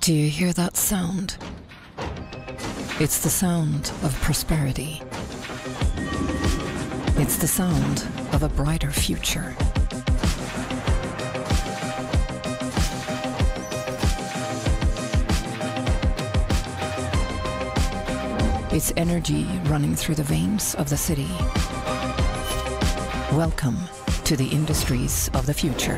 Do you hear that sound? It's the sound of prosperity. It's the sound of a brighter future. It's energy running through the veins of the city. Welcome to the industries of the future.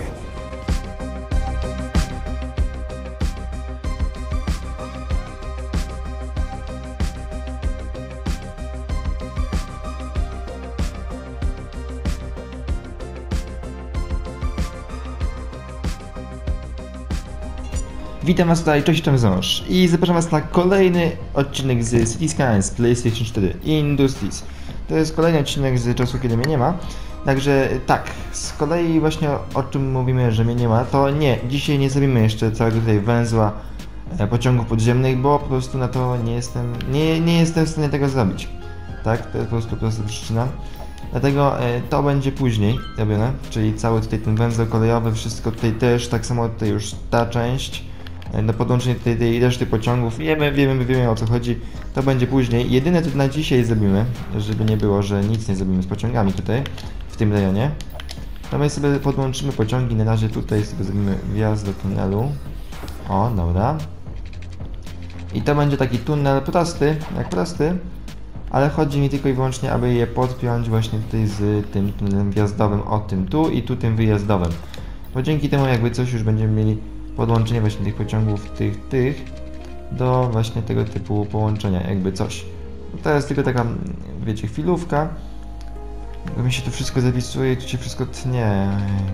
Witam was tutaj, cześć, Zanosz i zapraszam was na kolejny odcinek z City Skylines PlayStation 4 Industries. To jest kolejny odcinek z czasu, kiedy mnie nie ma. Także tak, z kolei właśnie o czym mówimy, że mnie nie ma, to nie, dzisiaj nie zrobimy jeszcze całego tutaj węzła pociągów podziemnych, bo po prostu na to nie jestem w stanie tego zrobić. Tak, to jest po prostu przyczyna. Dlatego to będzie później robione, czyli cały tutaj ten węzeł kolejowy, wszystko tutaj też, tak samo tutaj już ta część. Na podłączenie tej reszty pociągów, wiemy o co chodzi, to będzie później. Jedyne co na dzisiaj zrobimy, żeby nie było, że nic nie zrobimy z pociągami tutaj, w tym rejonie, to my sobie podłączymy pociągi, na razie tutaj sobie zrobimy wjazd do tunelu. O, dobra. I to będzie taki tunel prosty, ale chodzi mi tylko i wyłącznie, aby je podpiąć właśnie tutaj z tym tunelem wjazdowym, o tym tu i tu tym wyjazdowym. Bo dzięki temu jakby coś już będziemy mieli podłączenie właśnie tych pociągów, tych do właśnie tego typu połączenia, jakby coś. To jest tylko taka, wiecie, chwilówka. Bo mi się tu wszystko zapisuje i tu się wszystko tnie.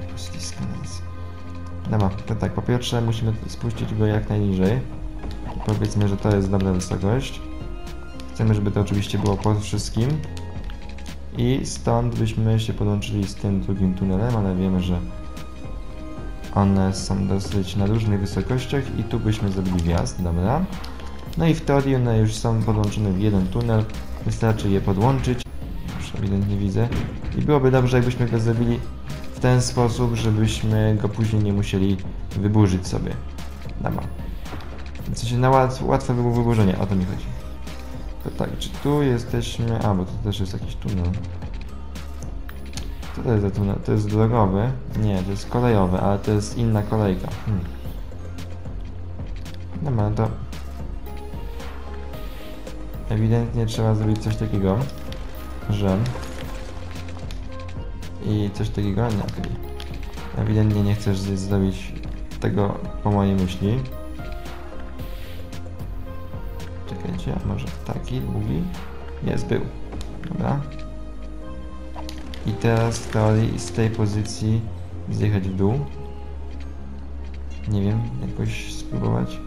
Dobra, to tak, po pierwsze musimy spuścić go jak najniżej. Powiedzmy, że to jest dobra wysokość. Chcemy, żeby to oczywiście było pod wszystkim. I stąd byśmy się podłączyli z tym drugim tunelem, ale wiemy, że one są dosyć na różnych wysokościach i tu byśmy zrobili wjazd, dobra. No i w teorii one już są podłączone w jeden tunel, wystarczy je podłączyć, już ewidentnie widzę. I byłoby dobrze, jakbyśmy go zrobili w ten sposób, żebyśmy go później nie musieli wyburzyć sobie. Dobra. W sensie na łatwe wyburzenie, o to mi chodzi. To tak, czy tu jesteśmy... A, bo to też jest jakiś tunel. Co to jest za tunel? To jest drogowy? Nie, to jest kolejowy, ale to jest inna kolejka. Dobra, to... Ewidentnie trzeba zrobić coś takiego, że... I coś takiego? Nie, okej. Ewidentnie nie chcesz zrobić tego po mojej myśli. Czekajcie, a może taki długi? Jest, był. Dobra. I teraz w teorii z tej pozycji zjechać w dół. Nie wiem, jakoś spróbować.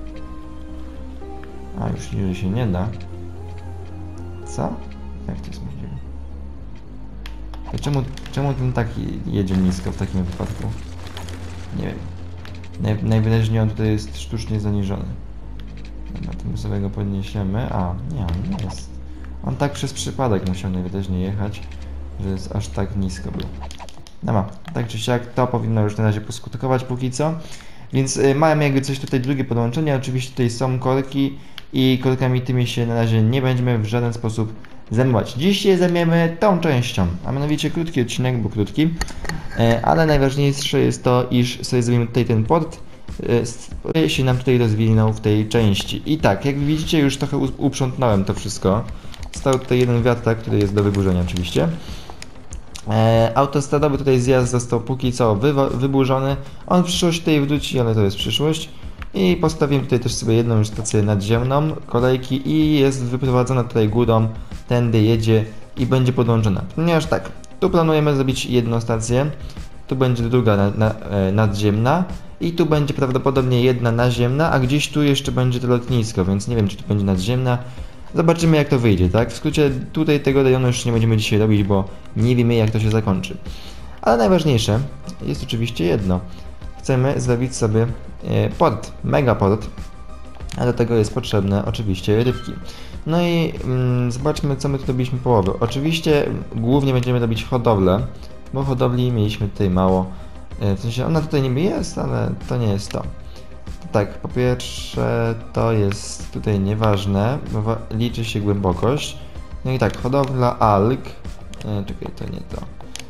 A już niżej się nie da. Co? Jak to jest możliwe? To czemu ten taki jedzie nisko w takim wypadku? Nie wiem. Najwyraźniej on tutaj jest sztucznie zaniżony. Dobra, to my sobie go podniesiemy. A, nie, on nie jest. On tak przez przypadek musiał najwyraźniej jechać, że jest aż tak nisko był. Dobra, tak czy siak to powinno już na razie poskutkować póki co. Więc mamy jakby coś tutaj drugie podłączenie. Oczywiście tutaj są korki i korkami tymi się na razie nie będziemy w żaden sposób zajmować. Dziś się zajmiemy tą częścią, a mianowicie krótki odcinek, bo krótki. Ale najważniejsze jest to, iż sobie zrobimy tutaj ten port. Się nam tutaj rozwinął w tej części. I tak, jak widzicie, już trochę uprzątnąłem to wszystko. Stał tutaj jeden wiatrak, który jest do wyburzenia oczywiście. Autostradowy tutaj zjazd został póki co wyburzony. On w przyszłości tutaj wróci, ale to jest przyszłość. I postawiłem tutaj też sobie jedną już stację nadziemną kolejki i jest wyprowadzona tutaj górą, tędy jedzie i będzie podłączona. Ponieważ tak, tu planujemy zrobić jedną stację, tu będzie druga nadziemna i tu będzie prawdopodobnie jedna naziemna, a gdzieś tu jeszcze będzie to lotnisko, więc nie wiem, czy tu będzie nadziemna. Zobaczymy, jak to wyjdzie, tak? W skrócie tutaj tego rejonu już nie będziemy dzisiaj robić, bo nie wiemy, jak to się zakończy. Ale najważniejsze jest oczywiście jedno. Chcemy zrobić sobie port, megaport, a do tego jest potrzebne oczywiście rybki. No i zobaczmy, co my tu robiliśmy połowę. Oczywiście głównie będziemy robić hodowlę, bo hodowli mieliśmy tutaj mało. W sensie ona tutaj niby jest, ale to nie jest to. tak, po pierwsze to jest tutaj nieważne, bo liczy się głębokość. No i tak, hodowla alg, czekaj, to nie to.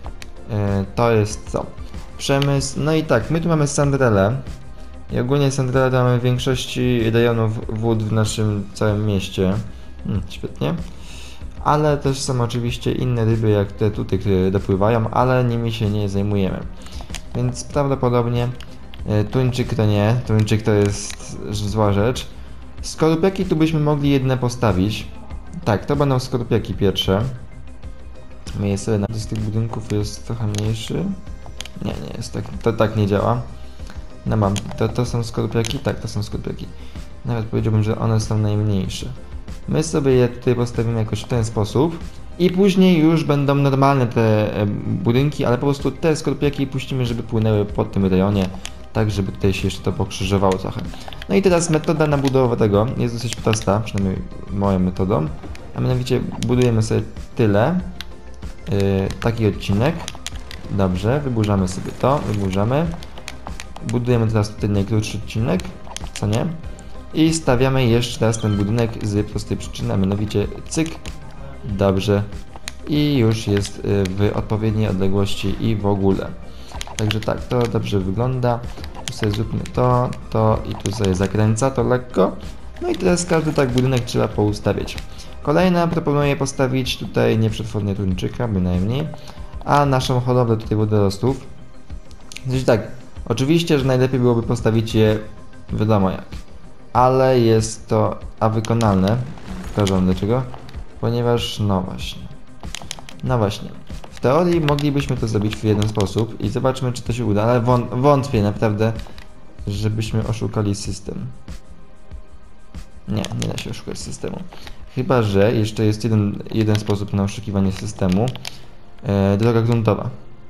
To jest co? Przemysł, no i tak, my tu mamy sandrele. I ogólnie sandrele to mamy w większości rejonów wód w naszym całym mieście. Świetnie. Ale też są oczywiście inne ryby jak te tutaj, które dopływają, ale nimi się nie zajmujemy. Więc prawdopodobnie tuńczyk to nie, tuńczyk to jest zła rzecz. Skorupiaki tu byśmy mogli jedne postawić. Tak, to będą skorupiaki pierwsze. My je sobie z tych budynków jest trochę mniejszy. Nie jest tak, to tak nie działa. No mam, to są skorupiaki? Tak, to są skorupiaki. Nawet powiedziałbym, że one są najmniejsze. My sobie je tutaj postawimy jakoś w ten sposób. I później już będą normalne te budynki, ale po prostu te skorupiaki puścimy, żeby płynęły po tym rejonie. Tak, żeby tutaj się jeszcze to pokrzyżowało trochę. No i teraz metoda na budowę tego jest dosyć prosta, przynajmniej moją metodą. A mianowicie budujemy sobie tyle. Taki odcinek. Dobrze, wyburzamy sobie to, wyburzamy. Budujemy teraz tutaj najkrótszy odcinek, co nie? I stawiamy jeszcze raz ten budynek z prostej przyczyny, a mianowicie cyk. Dobrze. I już jest w odpowiedniej odległości i w ogóle. Także tak, to dobrze wygląda. Tu sobie zróbmy to i tu sobie zakręca to lekko. No i teraz każdy tak budynek trzeba poustawiać. Kolejna proponuję postawić tutaj nieprzetwornie tuńczyka, bynajmniej. A naszą hodowlę tutaj wodorostów. Znaczy tak, oczywiście, że najlepiej byłoby postawić je wiadomo jak. Ale jest to wykonalne. Pokażę wam dlaczego. Ponieważ, no właśnie. W teorii moglibyśmy to zrobić w jeden sposób i zobaczmy, czy to się uda, ale wątpię naprawdę, żebyśmy oszukali system. Nie da się oszukać systemu. Chyba że jeszcze jest jeden sposób na oszukiwanie systemu. Droga gruntowa.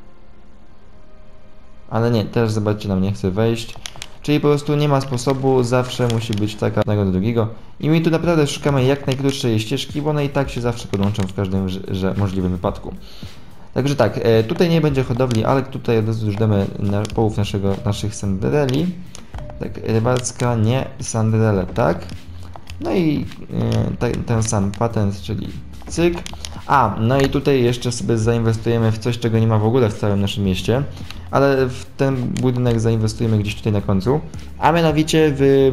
Ale nie, też zobaczcie, nam nie chce wejść. Czyli po prostu nie ma sposobu, zawsze musi być taka jednego do drugiego. I my tu naprawdę szukamy jak najkrótszej ścieżki, bo one i tak się zawsze podłączą w każdym możliwym wypadku. Także tak, tutaj nie będzie hodowli, ale tutaj od razu już damy połów naszych sandreli. Tak, rybacka, nie, sandrele, tak. No i ten sam patent, czyli cyk. No i tutaj jeszcze sobie zainwestujemy w coś, czego nie ma w ogóle w całym naszym mieście. Ale w ten budynek zainwestujemy gdzieś tutaj na końcu. A mianowicie w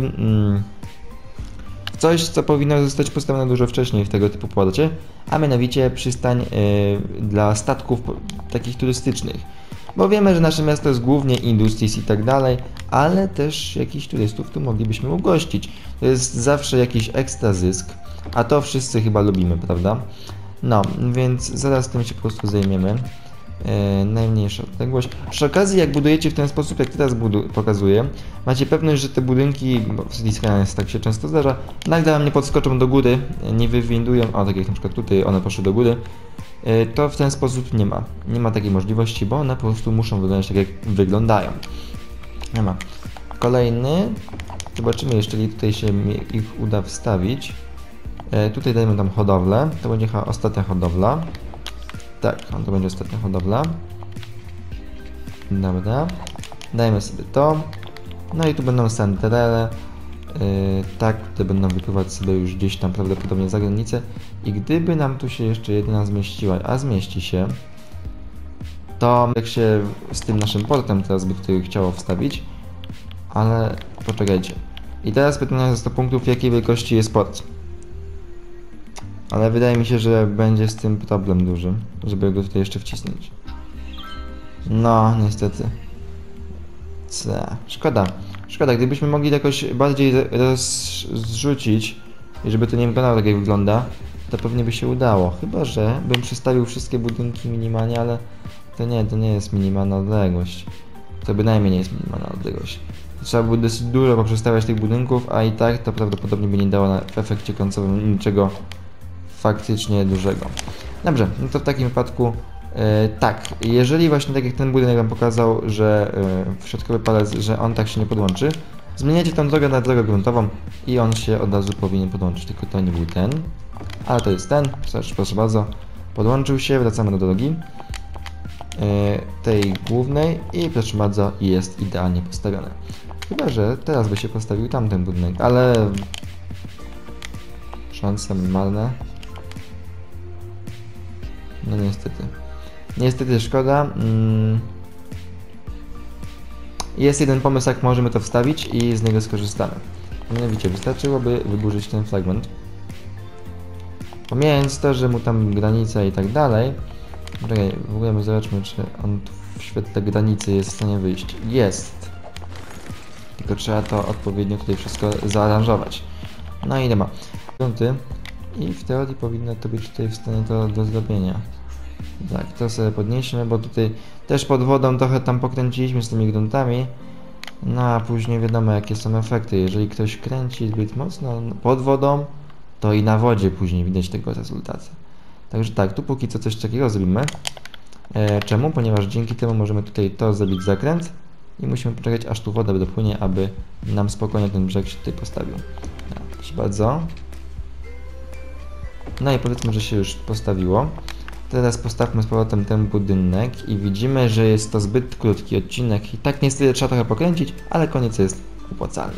coś, co powinno zostać postawione dużo wcześniej w tego typu płacie. A mianowicie przystań dla statków takich turystycznych. Bo wiemy, że nasze miasto jest głównie industries i tak dalej, ale też jakichś turystów tu moglibyśmy ugościć. To jest zawsze jakiś ekstra zysk, a to wszyscy chyba lubimy, prawda? No, więc zaraz tym się po prostu zajmiemy. Najmniejsza odległość. Przy okazji, jak budujecie w ten sposób, jak teraz pokazuję, macie pewność, że te budynki, bo w City Skylines tak się często zdarza, nagle wam nie podskoczą do góry, nie wywindują, tak jak na przykład tutaj one poszły do góry, to w ten sposób nie ma takiej możliwości, bo one po prostu muszą wyglądać tak jak wyglądają. Nie ma. Kolejny, zobaczymy jeszcze, ile tutaj się ich uda wstawić. Tutaj dajmy tam hodowlę, to będzie ostatnia hodowla. Tak, to będzie ostatnia hodowla. Dobra. Dajmy sobie to. No i tu będą sandrele. Tak, te będą wypływać sobie już gdzieś tam prawdopodobnie za granicę. I gdyby nam tu się jeszcze jedna zmieściła, a zmieści się, to jak się z tym naszym portem teraz by tutaj chciało wstawić. Ale poczekajcie. I teraz pytanie za 100 punktów, jakiej wielkości jest port. Ale wydaje mi się, że będzie z tym problem duży, żeby go tutaj jeszcze wcisnąć. No, niestety. Szkoda. Szkoda, gdybyśmy mogli jakoś bardziej zrzucić i żeby to nie wyglądało tak jak wygląda, to pewnie by się udało. Chyba że bym przestawił wszystkie budynki minimalnie, ale to nie jest minimalna odległość. To bynajmniej nie jest minimalna odległość. Trzeba by dosyć dużo poprzestawiać tych budynków, a i tak to prawdopodobnie by nie dało w efekcie końcowym niczego faktycznie dużego. Dobrze, no to w takim wypadku tak, jeżeli właśnie tak jak ten budynek wam pokazał, że w środkowy palec, że on tak się nie podłączy, zmieniacie tą drogę na drogę gruntową i on się od razu powinien podłączyć, tylko to nie był ten, ale to jest ten, proszę bardzo, podłączył się, wracamy do drogi tej głównej i proszę bardzo, jest idealnie postawione. Chyba że teraz by się postawił tamten budynek, ale... Szanse minimalne. No niestety. Niestety szkoda. Jest jeden pomysł, jak możemy to wstawić i z niego skorzystamy. Mianowicie wystarczyłoby wyburzyć ten fragment. Pomijając to, że mu tam granica i tak dalej. Czekaj, w ogóle my zobaczmy, czy on tu w świetle granicy jest w stanie wyjść. Jest! Tylko trzeba to odpowiednio tutaj wszystko zaaranżować. No i dobra. I w teorii powinno to być tutaj w stanie to do zrobienia. Tak, to sobie podnieśmy, bo tutaj też pod wodą trochę tam pokręciliśmy z tymi gruntami. No a później wiadomo jakie są efekty. Jeżeli ktoś kręci zbyt mocno pod wodą, to i na wodzie później widać tego rezultatu. Także tak, tu póki co coś takiego zrobimy. Czemu? Ponieważ dzięki temu możemy tutaj to zrobić zakręt i musimy poczekać aż tu woda dopłynie, aby nam spokojnie ten brzeg się tutaj postawił. Tak, proszę bardzo. No i powiedzmy, że się już postawiło. Teraz postawmy z powrotem ten budynek i widzimy, że jest to zbyt krótki odcinek i tak niestety trzeba trochę pokręcić, ale koniec jest opłacalny.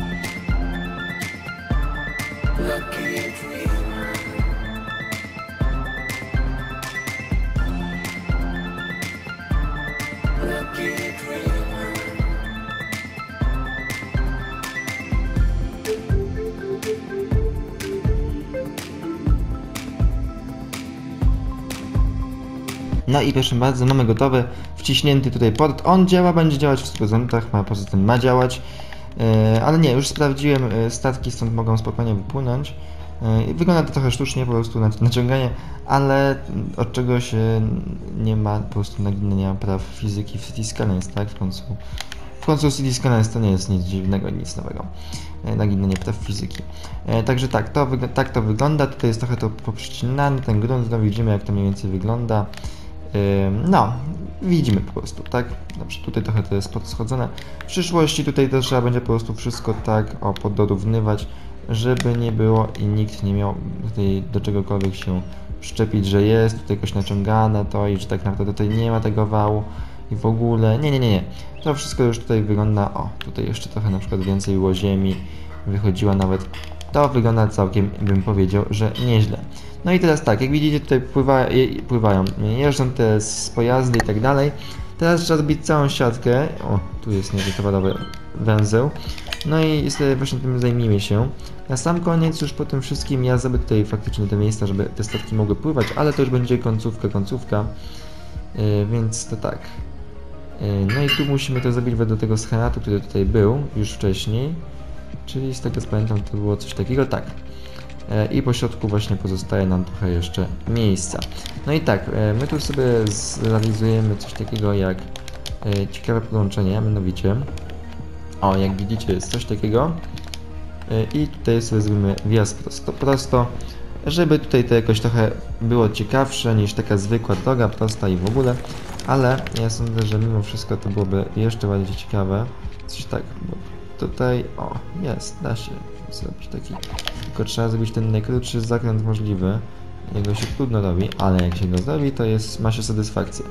No i proszę bardzo, mamy gotowy, wciśnięty tutaj port. On działa, będzie działać w 100%, poza tym ma działać. Ale nie, już sprawdziłem, statki stąd mogą spokojnie wypłynąć. Wygląda to trochę sztucznie, po prostu naciąganie, ale od czegoś nie ma po prostu naginania praw fizyki w City Skylines, tak? W końcu City Skylines to nie jest nic dziwnego, nic nowego. Naginanie praw fizyki. Także tak, tak to wygląda. Tutaj jest trochę to poprzycinane, ten grunt, no widzimy jak to mniej więcej wygląda. No, widzimy po prostu, tak? Dobrze, tutaj trochę to jest podschodzone. W przyszłości tutaj też trzeba będzie po prostu wszystko tak podorównywać, żeby nie było i nikt nie miał tutaj do czegokolwiek się przyczepić, że jest tutaj jakoś naciągane to i że tak naprawdę tutaj nie ma tego wału i w ogóle, nie. To wszystko już tutaj wygląda, tutaj jeszcze trochę na przykład więcej było ziemi, wychodziła nawet. To wygląda całkiem, bym powiedział, że nieźle. No i teraz tak, jak widzicie tutaj pływają, jeżdżą te pojazdy i tak dalej. Teraz trzeba zrobić całą siatkę. Tu jest niewytowarowy węzeł. No i sobie właśnie tym zajmijmy się. Na sam koniec już po tym wszystkim ja zrobię tutaj faktycznie te miejsca, żeby te statki mogły pływać, ale to już będzie końcówka. Więc to tak. No i tu musimy to zrobić według tego schematu, który tutaj był już wcześniej. Czyli z tego co pamiętam to było coś takiego, tak. I po środku właśnie pozostaje nam trochę jeszcze miejsca. No i tak, my tu sobie zrealizujemy coś takiego jak ciekawe podłączenie, mianowicie jak widzicie jest coś takiego i tutaj sobie zrobimy wjazd prosto, żeby tutaj to jakoś trochę było ciekawsze niż taka zwykła droga, prosta i w ogóle, ale ja sądzę, że mimo wszystko to byłoby jeszcze bardziej ciekawe. Coś tak, bo tutaj, da się zrobić taki, tylko trzeba zrobić ten najkrótszy zakręt możliwy. Jego się trudno robi, ale jak się go zrobi, to ma się satysfakcję.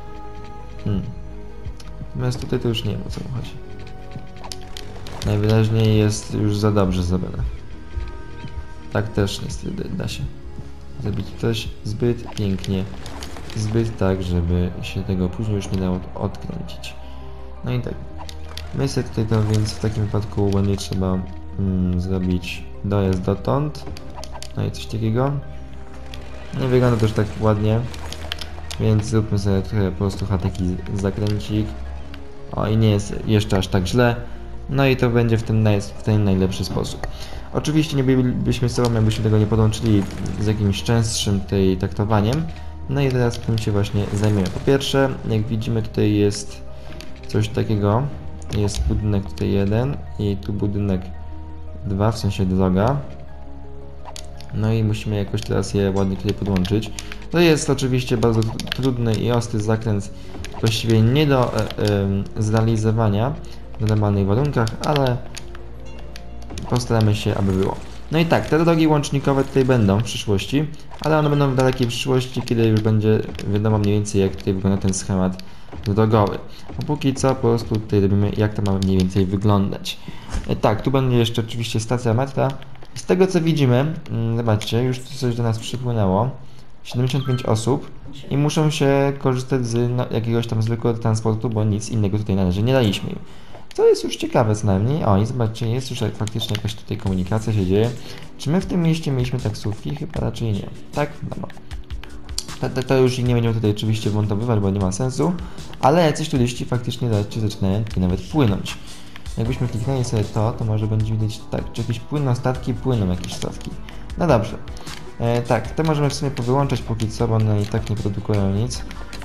Natomiast tutaj to już nie wiem, o co mu chodzi. Najwyraźniej jest już za dobrze zrobione. Tak też niestety da się zrobić coś zbyt pięknie, zbyt tak, żeby się tego później już nie dało odkręcić. No i tak. My sobie tutaj to więc w takim wypadku będzie trzeba zrobić dojazd dotąd. No i coś takiego. Nie wygląda to już tak ładnie. Więc zróbmy sobie trochę po prostu taki zakręcik. I nie jest jeszcze aż tak źle. No i to będzie w ten najlepszy sposób. Oczywiście nie bylibyśmy sobą, jakbyśmy tego nie podłączyli z jakimś częstszym tutaj traktowaniem. No i teraz tym się właśnie zajmiemy. Po pierwsze, jak widzimy tutaj jest coś takiego. Jest budynek tutaj 1 i tu budynek 2, w sensie droga. No i musimy jakoś teraz je ładnie tutaj podłączyć. To jest oczywiście bardzo trudny i ostry zakręt, właściwie nie do zrealizowania w normalnych warunkach, ale postaramy się, aby było. No i tak, te drogi łącznikowe tutaj będą w przyszłości, ale one będą w dalekiej przyszłości, kiedy już będzie wiadomo mniej więcej jak tutaj wygląda ten schemat drogowy. A póki co po prostu tutaj robimy, jak to ma mniej więcej wyglądać. Tak, tu będzie jeszcze oczywiście stacja metra. Z tego co widzimy, zobaczcie, już tu coś do nas przypłynęło. 75 osób i muszą się korzystać z jakiegoś tam zwykłego transportu, bo nic innego tutaj należy nie daliśmy im. To jest już ciekawe co najmniej. O, i zobaczcie, jest już faktycznie jakaś tutaj komunikacja się dzieje. Czy my w tym mieście mieliśmy taksówki? Chyba raczej nie. Tak? Dobra. To już nie będziemy tutaj oczywiście wmontowywać, bo nie ma sensu, ale jacyś turyści faktycznie zaczynają tutaj nawet płynąć. Jakbyśmy kliknęli sobie to może będzie widać tak, czy jakieś płyną statki, płyną jakieś statki. No dobrze. Tak, te możemy w sumie powyłączać póki co, bo one i tak nie produkują nic.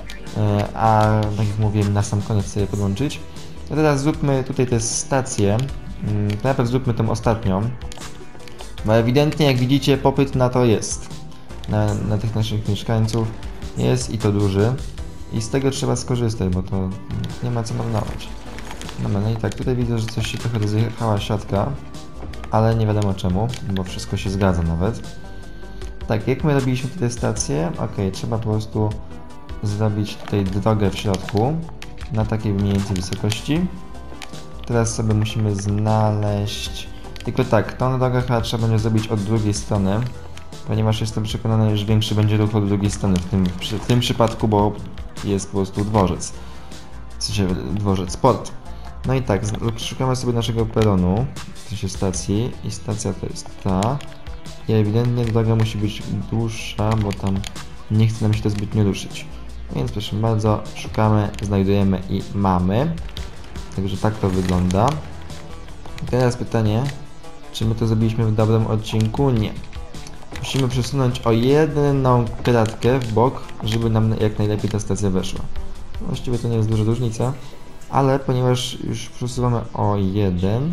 A tak jak mówiłem, na sam koniec sobie podłączyć. To teraz zróbmy tutaj te stacje. Najpierw zróbmy tą ostatnią. Bo ewidentnie, jak widzicie, popyt na to jest. Na tych naszych mieszkańców jest i to duży. I z tego trzeba skorzystać, bo to nie ma co marnować. No i tak, tutaj widzę, że coś się trochę rozjechała siatka. Ale nie wiadomo czemu, bo wszystko się zgadza nawet. Tak, jak my robiliśmy tutaj stację, trzeba po prostu zrobić tutaj drogę w środku na takiej mniej więcej wysokości. Teraz sobie musimy znaleźć... Tylko tak, tą drogę chyba trzeba będzie zrobić od drugiej strony, ponieważ jestem przekonany, że większy będzie ruch od drugiej strony w tym przypadku, bo jest po prostu dworzec. W sensie dworzec, port. No i tak, szukamy sobie naszego peronu, w sensie stacji, i stacja to jest ta. I ewidentnie droga musi być dłuższa, bo tam nie chce nam się to zbytnio ruszyć. Więc proszę bardzo, szukamy, znajdujemy i mamy. Także tak to wygląda. I teraz pytanie, czy my to zrobiliśmy w dobrym odcinku? Nie. Musimy przesunąć o jedną kratkę w bok, żeby nam jak najlepiej ta stacja weszła. Właściwie to nie jest duża różnica, ale ponieważ już przesuwamy o jeden,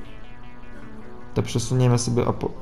to przesuniemy sobie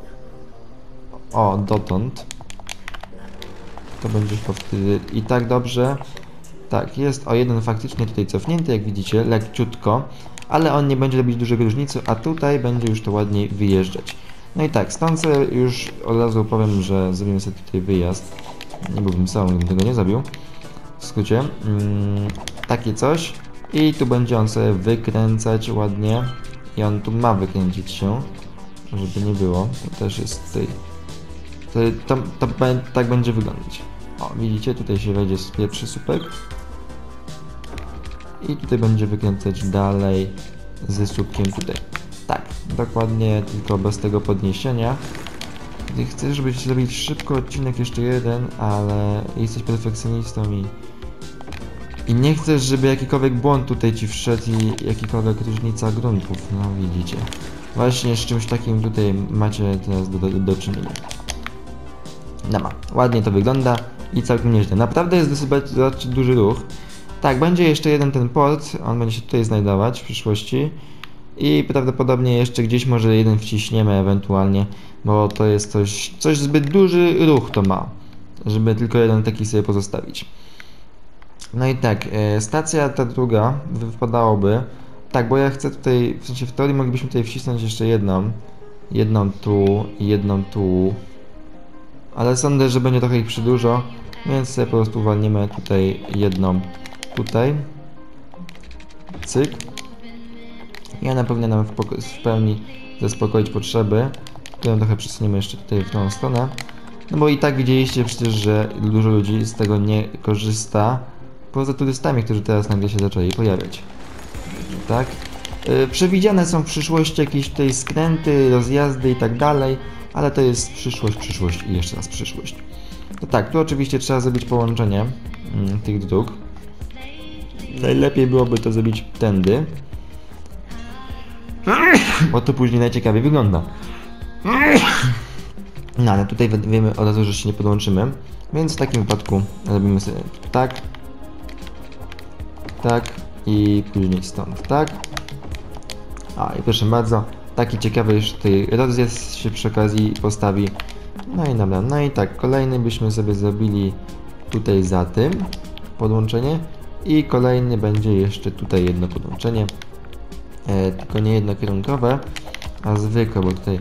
dotąd. To będzie wtedy i tak dobrze. Tak, jest o jeden faktycznie tutaj cofnięty, jak widzicie, leciutko, ale on nie będzie robić dużej różnicy, a tutaj będzie już to ładniej wyjeżdżać. No i tak, stąd sobie już od razu powiem, że zrobimy sobie tutaj wyjazd. Nie byłbym sam, gdybym tego nie zrobił. W skrócie, takie coś. I tu będzie on sobie wykręcać ładnie. I on tu ma wykręcić się, żeby nie było. To też jest tutaj. To tak będzie wyglądać. O, widzicie, tutaj się wejdzie pierwszy słupek. I tutaj będzie wykręcać dalej ze słupkiem tutaj. Tak, dokładnie, tylko bez tego podniesienia. Gdy chcesz, żeby zrobić szybko odcinek jeszcze jeden, ale jesteś perfekcjonistą i nie chcesz, żeby jakikolwiek błąd tutaj ci wszedł i jakikolwiek różnica gruntów, no widzicie. Właśnie z czymś takim tutaj macie teraz do czynienia. No ma, ładnie to wygląda i całkiem nieźle. Naprawdę jest dosyć duży ruch. Tak, będzie jeszcze jeden ten port, on będzie się tutaj znajdować w przyszłości. I prawdopodobnie jeszcze gdzieś może jeden wciśniemy ewentualnie, bo to jest coś zbyt duży ruch to ma, żeby tylko jeden taki sobie pozostawić. No i tak, stacja ta druga wypadałoby, tak, bo ja chcę tutaj, w sensie w teorii moglibyśmy tutaj wcisnąć jeszcze jedną tu i jedną tu, ale sądzę, że będzie trochę ich przydużo, więc sobie po prostu uwolnimy tutaj jedną tutaj, cyk. I ona powinna nam w pełni zaspokoić potrzeby, którą trochę przesuniemy jeszcze tutaj w tą stronę. No bo i tak widzieliście przecież, że dużo ludzi z tego nie korzysta, poza turystami, którzy teraz nagle się zaczęli pojawiać. Tak? Przewidziane są w przyszłości jakieś tutaj skręty, rozjazdy i tak dalej, ale to jest przyszłość i jeszcze raz przyszłość. To tak, tu oczywiście trzeba zrobić połączenie tych dróg. Najlepiej byłoby to zrobić tędy, bo to później najciekawiej wygląda. No ale tutaj wiemy od razu, że się nie podłączymy, więc w takim wypadku robimy sobie tak, tak i później stąd tak. A i proszę bardzo, taki ciekawy już tutaj rozjazd się przy okazji postawi. No i dobra, no i tak, kolejny byśmy sobie zrobili tutaj za tym podłączenie i kolejny będzie jeszcze tutaj jedno podłączenie. Tylko nie jednokierunkowe, a zwykłe, bo tutaj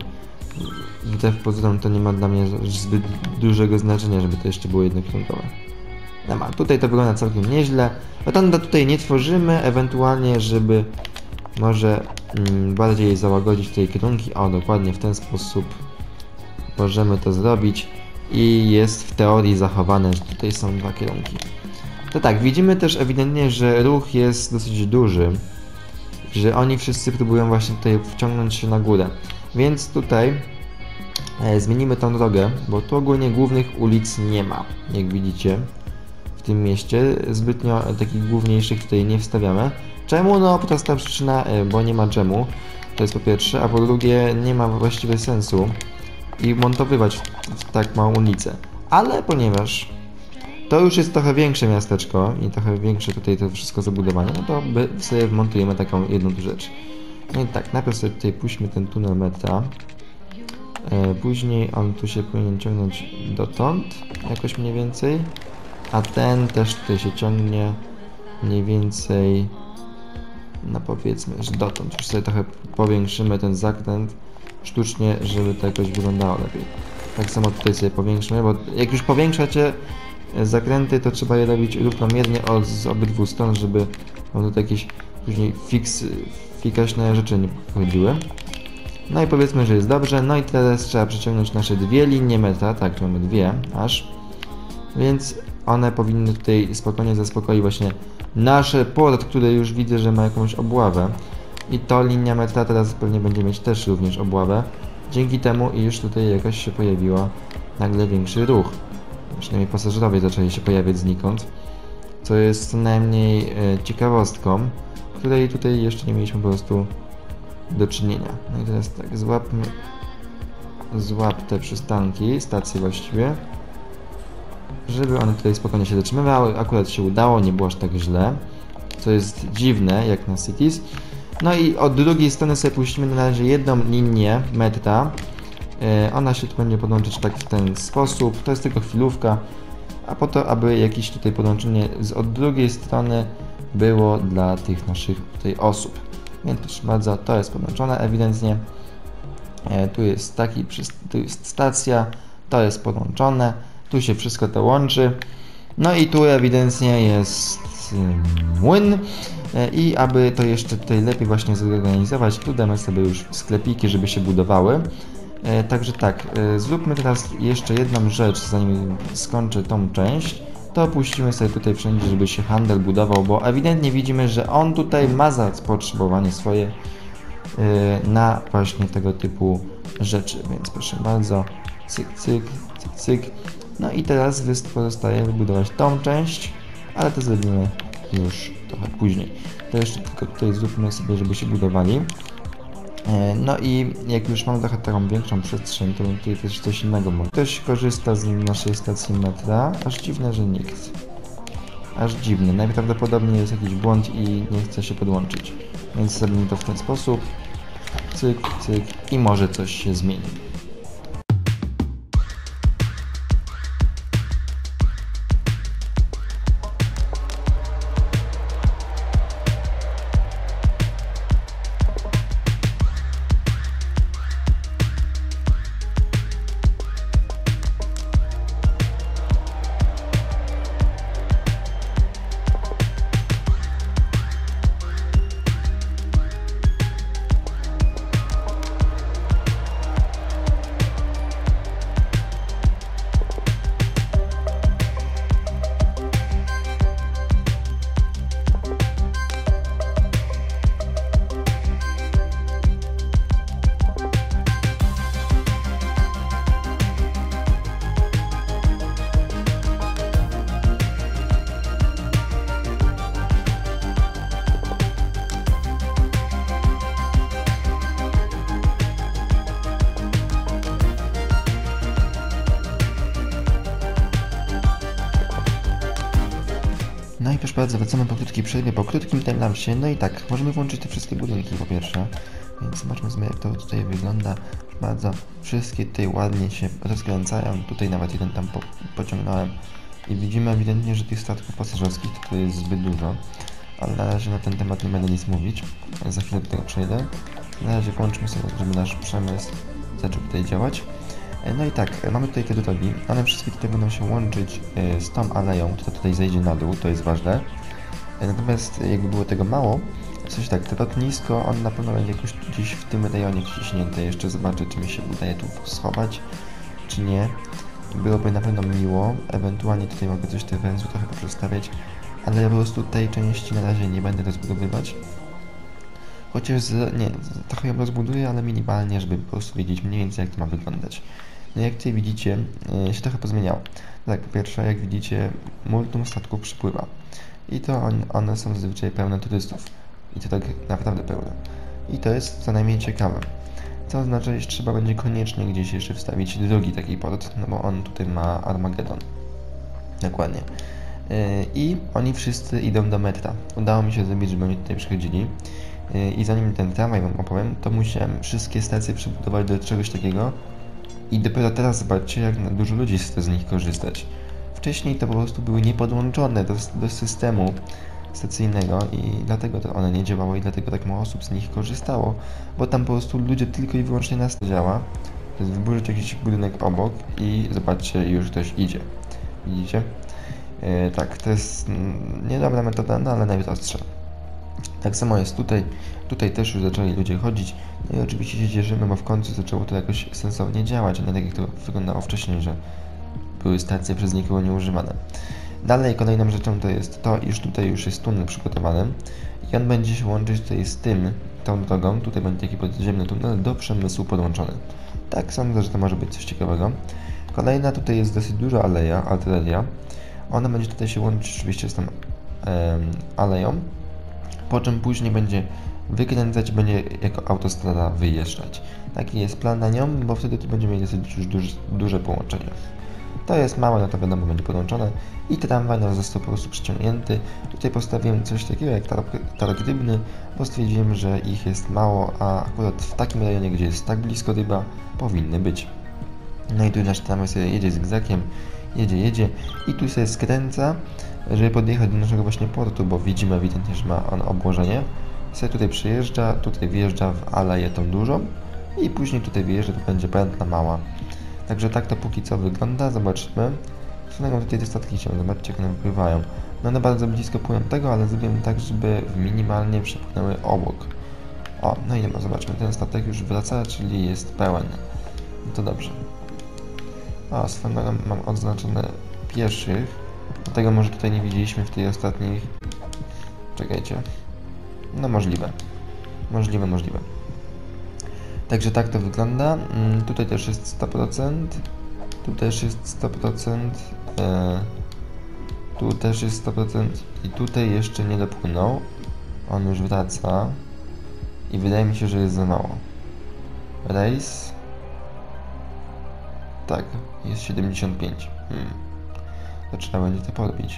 wbrew pozorom to nie ma dla mnie zbyt dużego znaczenia, żeby to jeszcze było jednokierunkowe. No ma, tutaj to wygląda całkiem nieźle. Rotunda tutaj nie tworzymy, ewentualnie żeby może bardziej załagodzić tutaj kierunki. O, dokładnie w ten sposób możemy to zrobić i jest w teorii zachowane, że tutaj są dwa kierunki. To tak, widzimy też ewidentnie, że ruch jest dosyć duży, że oni wszyscy próbują właśnie tutaj wciągnąć się na górę. Więc tutaj zmienimy tą drogę, bo tu ogólnie głównych ulic nie ma, jak widzicie, w tym mieście. Zbytnio takich główniejszych tutaj nie wstawiamy. Czemu? No prosta przyczyna, bo nie ma dżemu, to jest po pierwsze, a po drugie nie ma właściwie sensu i montowywać w tak małą ulicę. Ale ponieważ to już jest trochę większe miasteczko i trochę większe tutaj to wszystko zabudowanie, no to sobie montujemy taką jedną rzecz. No i tak, najpierw sobie tutaj puśćmy ten tunel metra. Później on tu się powinien ciągnąć dotąd, jakoś mniej więcej. A ten też tutaj się ciągnie mniej więcej, no powiedzmy, że dotąd. Już sobie trochę powiększymy ten zakręt sztucznie, żeby to jakoś wyglądało lepiej. Tak samo tutaj sobie powiększymy, bo jak już powiększacie zakręty, to trzeba je robić równomiernie z obydwu stron, żeby wam tutaj jakieś później fikaśne rzeczy nie pochodziły. No i powiedzmy, że jest dobrze. No i teraz trzeba przeciągnąć nasze dwie linie metra, tak, mamy dwie aż, więc one powinny tutaj spokojnie zaspokoić właśnie nasz port, który już widzę, że ma jakąś obławę. I to linia metra teraz pewnie będzie mieć też również obławę. Dzięki temu iż tutaj jakoś się pojawiła nagle większy ruch. Przynajmniej pasażerowie zaczęli się pojawiać znikąd, co jest co najmniej ciekawostką, której tutaj jeszcze nie mieliśmy po prostu do czynienia. No i teraz tak, złap te przystanki, stacje właściwie, żeby one tutaj spokojnie się zatrzymywały. Akurat się udało, nie było aż tak źle, co jest dziwne jak na Cities. No i od drugiej strony sobie puścimy na razie jedną linię metra. Ona się tu będzie podłączyć tak w ten sposób, to jest tylko chwilówka, a po to, aby jakieś tutaj podłączenie od drugiej strony było dla tych naszych tutaj osób. Więc proszę bardzo, to jest podłączone ewidentnie. Tu jest tu jest stacja, to jest podłączone, tu się wszystko to łączy. No i tu ewidentnie jest młyn i aby to jeszcze tutaj lepiej właśnie zorganizować, tu damy sobie już sklepiki, żeby się budowały. Także tak, zróbmy teraz jeszcze jedną rzecz, zanim skończę tą część. To puścimy sobie tutaj wszędzie, żeby się handel budował, bo ewidentnie widzimy, że on tutaj ma zapotrzebowanie swoje na właśnie tego typu rzeczy, więc proszę bardzo, cyk, cyk, cyk, cyk. No i teraz pozostaje wybudować tą część, ale to zrobimy już trochę później. To jeszcze tylko tutaj zróbmy sobie, żeby się budowali. No i jak już mam trochę taką większą przestrzeń, to tutaj też coś innego może. Ktoś korzysta z naszej stacji metra, aż dziwne, że nikt. Aż dziwne, najprawdopodobniej jest jakiś błąd i nie chce się podłączyć. Więc zrobimy to w ten sposób. Cyk, cyk i może coś się zmieni. No i proszę bardzo, wracamy po krótkiej przerwie, po krótkim timelapsie. No i tak, możemy włączyć te wszystkie budynki po pierwsze. Więc zobaczmy sobie, jak to tutaj wygląda. Proszę bardzo, wszystkie tutaj ładnie się rozkręcają. Tutaj nawet jeden tam pociągnąłem. I widzimy ewidentnie, że tych statków pasażerskich to jest zbyt dużo. Ale na razie na ten temat nie będę nic mówić. Za chwilę do tego przejdę. Na razie włączmy sobie, żeby nasz przemysł zaczął tutaj działać. No i tak, mamy tutaj te drogi, one wszystkie tutaj będą się łączyć z tą aleją, która tutaj zejdzie na dół, to jest ważne. Natomiast jakby było tego mało, coś tak, to lotnisko, on na pewno będzie jakoś gdzieś w tym rejonie wciśnięte, jeszcze zobaczę, czy mi się udaje tu schować, czy nie. Byłoby na pewno miło, ewentualnie tutaj mogę coś te węzły trochę poprzestawiać, ale ja po prostu tej części na razie nie będę rozbudowywać. Chociaż, trochę ją rozbuduję, ale minimalnie, żeby po prostu wiedzieć mniej więcej jak to ma wyglądać. No jak tutaj widzicie, się trochę pozmieniało. Tak, po pierwsze, jak widzicie, multum statków przypływa. I to one są zazwyczaj pełne turystów. I to tak naprawdę pełne. I to jest co najmniej ciekawe. Co oznacza, że trzeba będzie koniecznie gdzieś jeszcze wstawić drugi taki port, no bo on tutaj ma Armageddon. Dokładnie. I oni wszyscy idą do metra. Udało mi się zrobić, żeby oni tutaj przychodzili. I zanim ten tramwaj wam opowiem, to musiałem wszystkie stacje przybudować do czegoś takiego. I dopiero teraz zobaczcie, jak dużo ludzi chce z nich korzystać. Wcześniej to po prostu były niepodłączone do systemu stacyjnego i dlatego to one nie działały i dlatego tak mało osób z nich korzystało, bo tam po prostu ludzie tylko i wyłącznie nas działa. To jest wyburzyć jakiś budynek obok i zobaczcie, już ktoś idzie. Widzicie? Tak, to jest niedobra metoda, no ale najprostsza. Tak samo jest tutaj. Tutaj też już zaczęli ludzie chodzić. No i oczywiście się cieszymy, bo w końcu zaczęło to jakoś sensownie działać, a nie tak jak to wyglądało wcześniej, że były stacje przez nikogo nieużywane. Dalej kolejną rzeczą to jest to, iż tutaj już jest tunel przygotowany i on będzie się łączyć tutaj z tą drogą. Tutaj będzie taki podziemny tunel do przemysłu podłączony. Tak, sądzę, że to może być coś ciekawego. Kolejna tutaj jest dosyć duża aleja, artyleria. Ona będzie tutaj się łączyć oczywiście z tą aleją, po czym później będzie wykręcać, będzie jako autostrada wyjeżdżać. Taki jest plan na nią, bo wtedy tu będziemy mieli dosyć już duże połączenie. To jest małe, no to wiadomo, będzie podłączone i tramwaj został po prostu przyciągnięty. Tutaj postawiłem coś takiego jak targ rybny, bo stwierdziłem, że ich jest mało, a akurat w takim rejonie, gdzie jest tak blisko ryba, powinny być. No i tu nasz tramwaj sobie jedzie zygzakiem, jedzie i tu sobie skręca, żeby podjechać do naszego właśnie portu, bo widzimy ewidentnie, że ma on obłożenie. Sobie tutaj przyjeżdża, tutaj wjeżdża w aleję tą dużą i później tutaj wyjeżdża, tu będzie pętla mała. Także tak to póki co wygląda, zobaczymy. Przynajmniej tutaj te statki się, zobaczcie jak one wypływają. No one bardzo blisko płyną tego, ale zrobiłem tak, żeby minimalnie przepłynęły obok. O, no i zobaczmy, ten statek już wraca, czyli jest pełen. No to dobrze. O, swoją drogą mam odznaczone pieszych. Dlatego może tutaj nie widzieliśmy w tej ostatnich... Czekajcie. No możliwe. Możliwe. Także tak to wygląda. Tutaj też jest 100%. Tu też jest 100%. Tu też jest 100%. I tutaj jeszcze nie dopłynął. On już wraca. I wydaje mi się, że jest za mało. Race. Tak, jest 75. To trzeba będzie to podbić.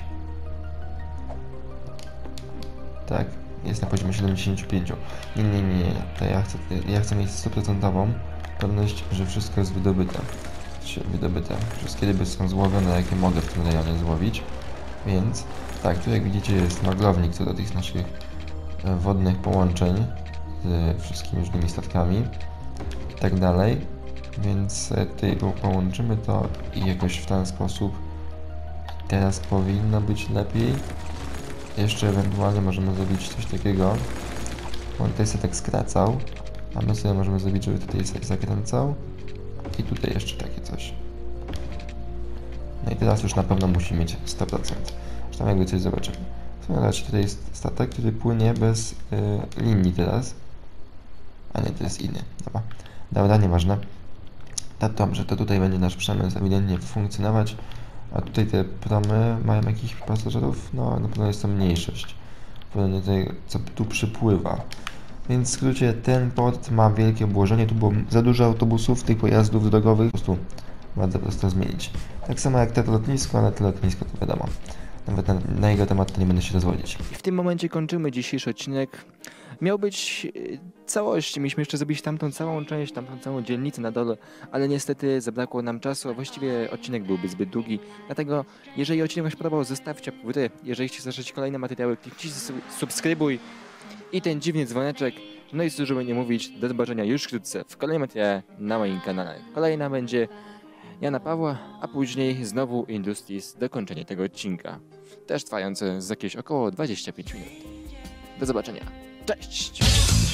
Tak, jest na poziomie 75. Nie. To ja chcę mieć 100% pewność, że wszystko jest wydobyte. Wszystkie ryby są złowione, jakie mogę w tym rejonie złowić. Więc tak, tu jak widzicie jest maglownik co do tych naszych wodnych połączeń z wszystkimi różnymi statkami i tak dalej. Więc tutaj połączymy to i jakoś w ten sposób. Teraz powinno być lepiej. Jeszcze ewentualnie możemy zrobić coś takiego. On tutaj sobie tak skracał, a my sobie możemy zrobić, żeby tutaj sobie zakręcał. I tutaj jeszcze takie coś. No i teraz już na pewno musi mieć 100%. Zresztą jakby coś zobaczymy. Zobaczcie, tutaj jest statek, który płynie bez linii teraz. A nie, to jest inny. Dobra, nieważne. Dobrze, to tutaj będzie nasz przemysł ewidentnie funkcjonować. A tutaj te promy mają jakichś pasażerów? No, na pewno jest to mniejszość. Pewnie tutaj, co tu przypływa. Więc w skrócie, ten port ma wielkie obłożenie. Tu było za dużo autobusów, tych pojazdów drogowych. Po prostu bardzo prosto zmienić. Tak samo jak to lotnisko, ale to lotnisko to wiadomo. Nawet na jego temat to nie będę się rozwodzić. I w tym momencie kończymy dzisiejszy odcinek. Miał być całość, mieliśmy jeszcze zrobić tamtą całą część, tamtą całą dzielnicę na dole, ale niestety zabrakło nam czasu, a właściwie odcinek byłby zbyt długi. Dlatego, jeżeli odcinek Wam się podobał, zostawcie łapkę w górę. Jeżeli chcecie zobaczyć kolejne materiały, kliknijcie subskrybuj i ten dziwny dzwoneczek. No i cóż, żeby nie mówić, do zobaczenia już wkrótce w kolejnym materiale na moim kanale. Kolejna będzie Jana Pawła, a później znowu Industries, dokończenie tego odcinka. Też trwające z jakieś około 25 minut. Do zobaczenia. Cześć!